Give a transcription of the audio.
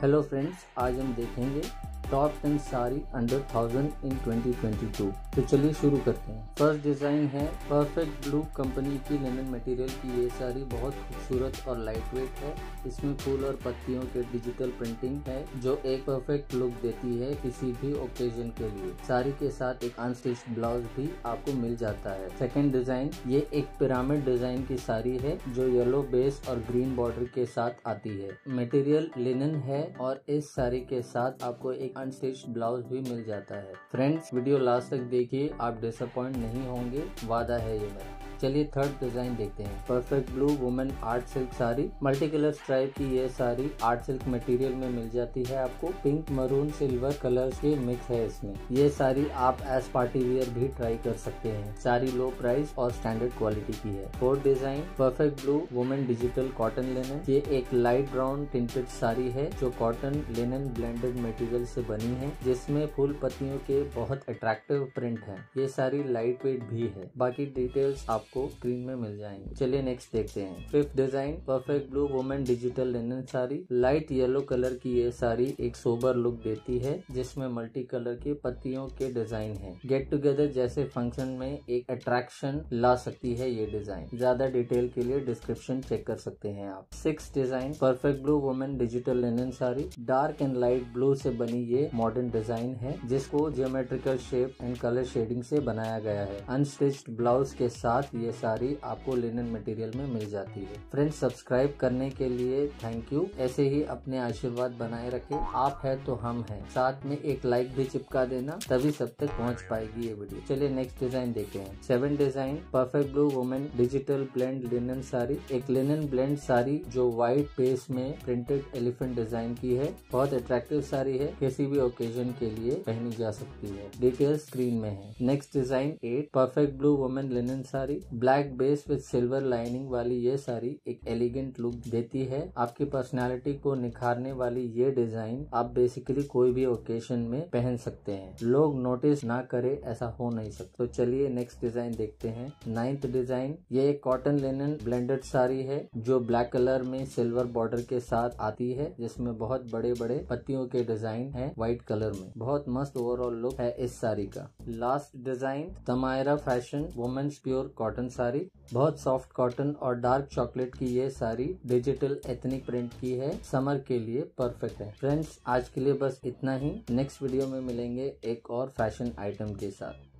Hello friends, आज हम देखेंगे टॉप 10 साड़ी अंडर 1000 इन 2022। तो चलिए शुरू करते हैं। फर्स्ट डिजाइन है परफेक्ट ब्लू कंपनी की लिनन मटेरियल की ये साड़ी बहुत खूबसूरत और लाइट वेट है। इसमें फूल और पत्तियों के डिजिटल प्रिंटिंग है जो एक परफेक्ट लुक देती है किसी भी ओकेजन के लिए। साड़ी के साथ एक अनस्टिच्ड ब्लाउज भी आपको मिल जाता है। सेकेंड डिजाइन, ये एक पिरामिड डिजाइन की साड़ी है जो येलो बेस और ग्रीन बॉर्डर के साथ आती है। मटेरियल लिनन है और इस साड़ी के साथ आपको एक अनस्टिच्ड ब्लाउज भी मिल जाता है। फ्रेंड्स, वीडियो लास्ट तक देखिए, आप डिसअपॉइंट नहीं होंगे, वादा है ये मेरा। चलिए थर्ड डिजाइन देखते हैं। Perfect blue women art silk sari, multi colour stripe की ये साड़ी आर्ट सिल्क मटेरियल में मिल जाती है आपको। पिंक, मरून, सिल्वर कलर्स के मिक्स है इसमें। ये साड़ी आप एज पार्टी वियर भी ट्राई कर सकते हैं। साड़ी लो प्राइस और स्टैंडर्ड क्वालिटी की है। Fourth design, perfect blue women digital cotton linen. ये एक लाइट ब्राउन टिंटेड साड़ी है जो कॉटन लिनन ब्लेंडेड मटेरियल से बनी है, जिसमें फूल पत्तियों के बहुत अट्रैक्टिव प्रिंट है। ये साड़ी लाइट वेट भी है। बाकी डिटेल्स आपको स्क्रीन में मिल जाएंगे। चलिए नेक्स्ट देखते हैं। Fifth design, perfect blue women digital linen sari. Light yellow colour की ये साड़ी एक सोबर लुक देती है जिसमें मल्टी कलर की पत्तियों के डिजाइन है। गेट टुगेदर जैसे फंक्शन में एक अट्रैक्शन ला सकती है ये डिजाइन। ज्यादा डिटेल के लिए डिस्क्रिप्शन चेक कर सकते हैं आप। Six design, perfect blue women digital linen sari. Dark and light blue से बनी ये मॉडर्न डिजाइन है जिसको geometrical shape and colour shading से बनाया गया है। अनस्टिच्ड ब्लाउज के साथ ये साड़ी आपको लिनन मटेरियल में मिल जाती है। फ्रेंड्स, सब्सक्राइब करने के लिए थैंक यू। ऐसे ही अपने आशीर्वाद बनाए रखें। आप है तो हम हैं। साथ में एक लाइक भी चिपका देना, तभी सब तक पहुंच पाएगी ये वीडियो। चलिए नेक्स्ट डिजाइन देखते हैं। Seven design, perfect blue women digital blend linen sari. एक लिनन ब्लेंड साड़ी जो व्हाइट बेस में प्रिंटेड एलिफेंट डिजाइन की है। बहुत अट्रैक्टिव साड़ी है, किसी भी ओकेजन के लिए पहनी जा सकती है। डिटेल्स स्क्रीन में है। Next design 8, perfect blue women linen sari. Black base with silver lining वाली ये साड़ी एक एलिगेंट लुक देती है। आपकी पर्सनालिटी को निखारने वाली ये डिजाइन आप बेसिकली कोई भी ओकेजन में पहन सकते हैं। लोग नोटिस ना करे ऐसा हो नहीं सकता। तो चलिए नेक्स्ट डिजाइन देखते हैं। नाइन्थ डिजाइन, ये एक कॉटन लिनन ब्लेंडेड साड़ी है जो ब्लैक कलर में सिल्वर बॉर्डर के साथ आती है, जिसमें बहुत बड़े बड़े पत्तियों के डिजाइन है व्हाइट कलर में। बहुत मस्त ओवरऑल लुक है इस साड़ी का। Last design, Tamaira fashion women's pure cotton sari. बहुत सॉफ्ट कॉटन और डार्क चॉकलेट की ये साड़ी डिजिटल एथनिक प्रिंट की है। समर के लिए परफेक्ट है। फ्रेंड्स, आज के लिए बस इतना ही। नेक्स्ट वीडियो में मिलेंगे एक और फैशन आइटम के साथ।